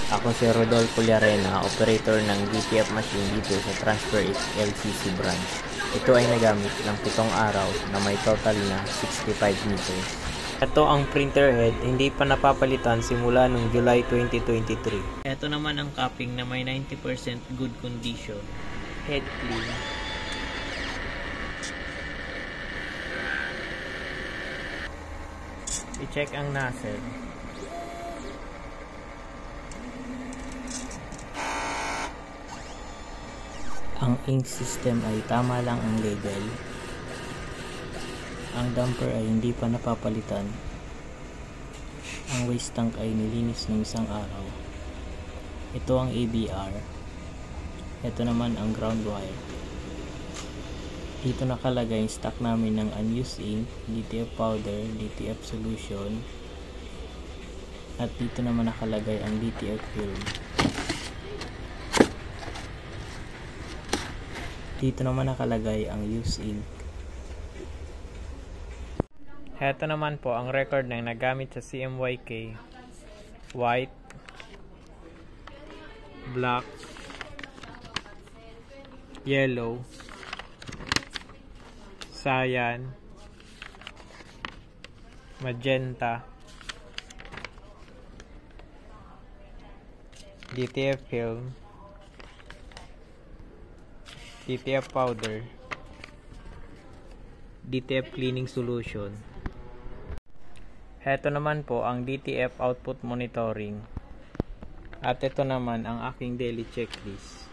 Ako si Rodolfo Llarena, operator ng DTF machine dito sa Transfer It LCC branch. Ito ay nagamit ng 7 araw na may total na 65 meters. Ito ang printer head, hindi pa napapalitan simula noong July 2023. Ito naman ang capping na may 90% good condition. Head clean. I-check ang nozzle. Ang ink system ay tama lang ang level. Ang damper ay hindi pa napapalitan. Ang waste tank ay nilinis ng 1 araw. Ito ang ABR. Ito naman ang ground wire. Dito nakalagay yung stock namin ng unused ink, DTF powder, DTF solution, at dito naman nakalagay ang DTF film. Dito naman nakalagay ang used ink. Heto naman po ang record na nagamit sa CMYK. White, black, yellow, cyan, magenta, DTF film, DTF powder, DTF cleaning solution. Heto naman po ang DTF output monitoring. At ito naman ang aking daily checklist.